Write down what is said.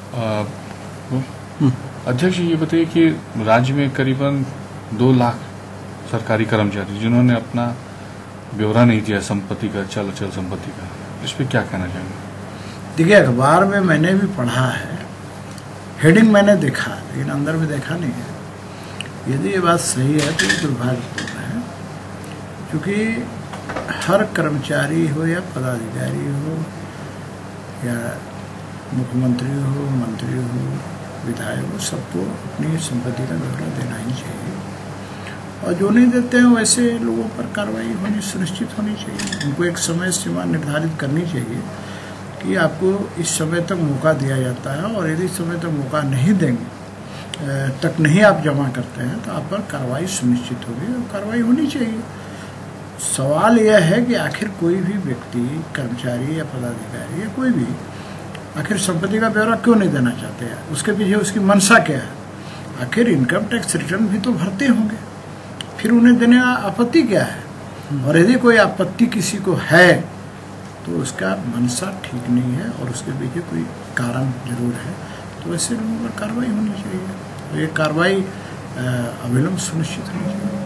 अध्यक्ष, ये बताइए कि राज्य में करीबन 2 लाख सरकारी कर्मचारी जिन्होंने अपना ब्यौरा नहीं दिया संपत्ति का, चल संपत्ति का, इस पर क्या कहना चाहेंगे? देखिए, अखबार में मैंने भी पढ़ा है, हेडिंग मैंने देखा, लेकिन अंदर में देखा नहीं है। यदि ये बात सही है तो ये दुर्भाग्यपूर्ण है, क्योंकि हर कर्मचारी हो या पदाधिकारी हो या मुख्यमंत्री हो, मंत्री हो, विधायक हो, सबको अपनी संपत्ति का ब्यौरा देना ही चाहिए। और जो नहीं देते हैं वैसे लोगों पर कार्रवाई होनी सुनिश्चित होनी चाहिए। उनको एक समय सीमा निर्धारित करनी चाहिए कि आपको इस समय तक मौका दिया जाता है, और यदि समय तक मौका नहीं देंगे तक नहीं आप जमा करते हैं तो आप पर कार्रवाई सुनिश्चित होगी, और कार्रवाई होनी चाहिए। सवाल यह है कि आखिर कोई भी व्यक्ति, कर्मचारी या पदाधिकारी या कोई भी, आखिर संपत्ति का ब्यौरा क्यों नहीं देना चाहते हैं? उसके पीछे उसकी मंशा क्या है? आखिर इनकम टैक्स रिटर्न भी तो भरते होंगे, फिर उन्हें देने का आपत्ति क्या है? और यदि कोई आपत्ति किसी को है तो उसका मंशा ठीक नहीं है और उसके पीछे कोई कारण जरूर है, तो ऐसे लोगों पर कार्रवाई होनी चाहिए। तो ये कार्रवाई अविलंब सुनिश्चित होनी चाहिए।